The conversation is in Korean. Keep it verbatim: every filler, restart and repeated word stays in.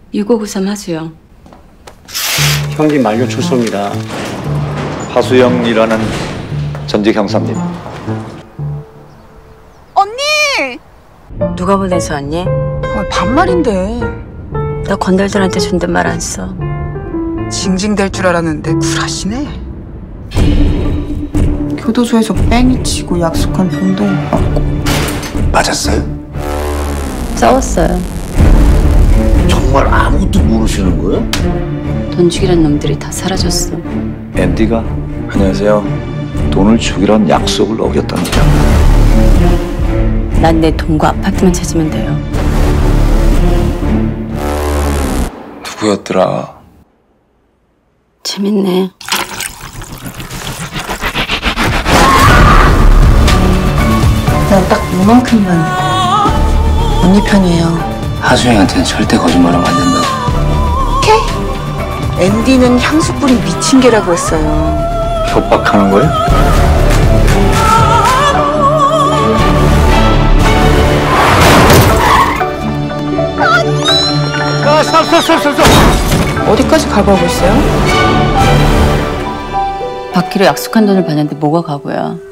육오구삼 하수영. 형님 만료 출소입니다. 하수영이라는 전직 형사입니다. 언니! 누가 보내서 왔니? 아, 반말인데. 나 건달들한테 존댓말 안 써. 징징댈 줄 알았는데 쿨하시네. 교도소에서 뺑이 치고 약속한 돈도 못 받고. 맞았어요? 싸웠어요. 정말 아무것도 모르시는 거예요? 돈 주기란 놈들이 다 사라졌어. 앤디가 안녕하세요. 돈을 주기란 약속을 어겼답니다. 난 내 돈과 아파트만 찾으면 돼요. 누구였더라? 재밌네. 난 딱 이만큼만 언니 편이에요. 하수영한테는 절대 거짓말하면 안 된다고. 앤디는 향수 뿌리 미친 개라고 했어요. 협박하는 거예요? 아, 스톱, 스톱, 스톱, 스톱, 스톱. 어디까지 가보고 있어요? 받기로 약속한 돈을 받는데 뭐가 가고야.